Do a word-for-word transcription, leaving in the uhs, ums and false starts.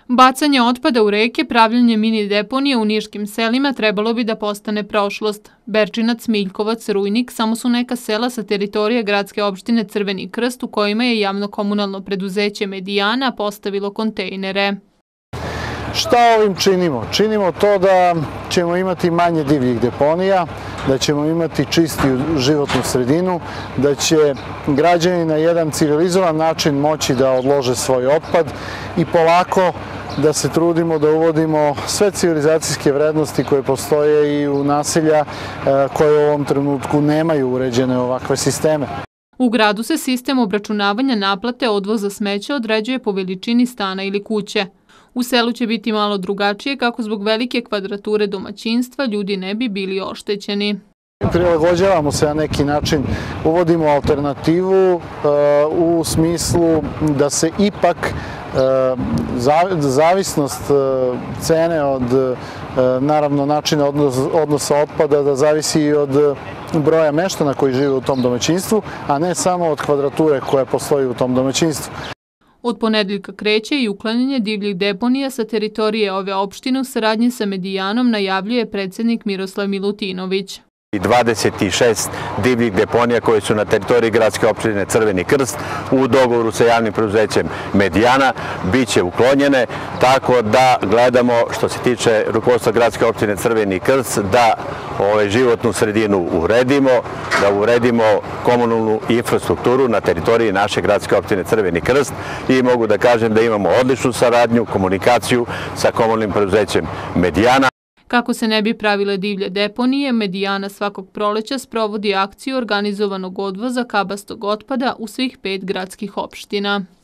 Bacanje otpada u reke, pravljenje mini deponije u niškim selima trebalo bi da postane prošlost. Berčinac, Miljkovac, Rujnik samo su neka sela sa teritorije gradske opštine Crveni Krst u kojima je javno-komunalno preduzeće Medijana postavilo kontejnere. Šta ovim činimo? Činimo to da ćemo imati manje divljih deponija, da ćemo imati čistiju životnu sredinu, da će građani na jedan civilizovan način moći da odlože svoj otpad i polako da se trudimo da uvodimo sve civilizacijske vrednosti koje postoje i u naselja koje u ovom trenutku nemaju uređene ovakve sisteme. U gradu se sistem obračunavanja naplate odvoza smeća određuje po veličini stana ili kuće. U selu će biti malo drugačije kako zbog velike kvadrature domaćinstva ljudi ne bi bili oštećeni. Prilagođavamo se na neki način, uvodimo alternativu u smislu da se ipak zavisnost cene od naravno načina odnosa otpada da zavisi i od broja meštana koji žive u tom domaćinstvu, a ne samo od kvadrature koja postoji u tom domaćinstvu. Od ponedeljka kreće i uklanjanje divljih deponija sa teritorije ove opštine u saradnji sa Medijanom, najavljuje predsednik Miroslav Milutinović. dvadeset šest divljih deponija koje su na teritoriji gradske opštine Crveni Krst u dogovoru sa javnim preduzećem Medijana biće uklonjene, tako da gledamo što se tiče rukovodstva gradske opštine Crveni Krst da životnu sredinu uredimo, da uredimo komunalnu infrastrukturu na teritoriji naše gradske opštine Crveni Krst i mogu da kažem da imamo odličnu saradnju, komunikaciju sa komunalnim preduzećem Medijana. Kako se ne bi pravile divlje deponije, Medijana svakog proleća sprovodi akciju organizovanog odvoza kabastog otpada u svih pet gradskih opština.